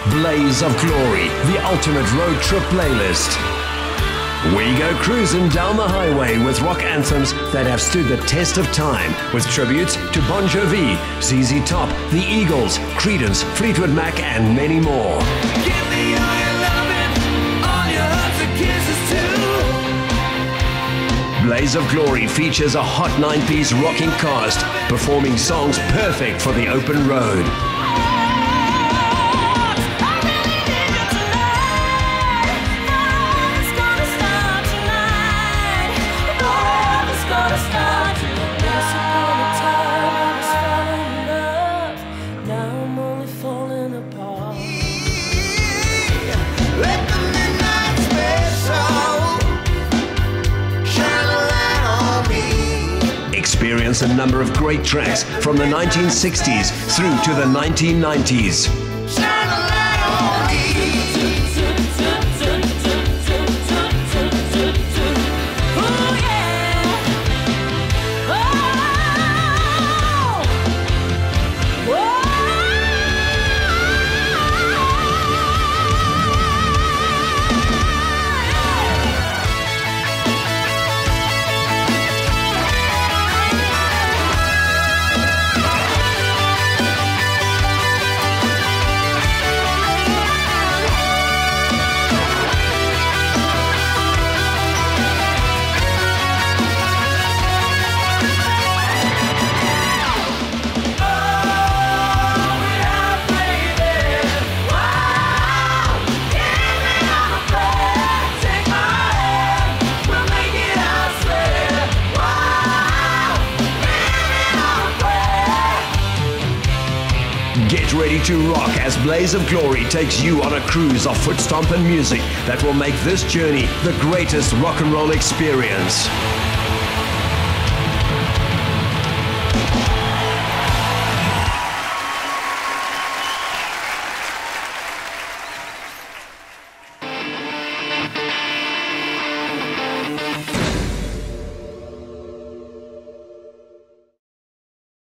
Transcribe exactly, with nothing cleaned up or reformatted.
Blaze of Glory, the ultimate road trip playlist. We go cruising down the highway with rock anthems that have stood the test of time, with tributes to Bon Jovi, Z Z Top, the Eagles, Creedence, Fleetwood Mac, and many more. Give me all your loving, all your hugs and kisses too. Blaze of Glory features a hot nine-piece rocking cast, performing songs perfect for the open road. Experience a number of great tracks from the nineteen sixties through to the nineteen nineties. Get ready to rock as Blaze of Glory takes you on a cruise of foot stompin' music that will make this journey the greatest rock and roll experience.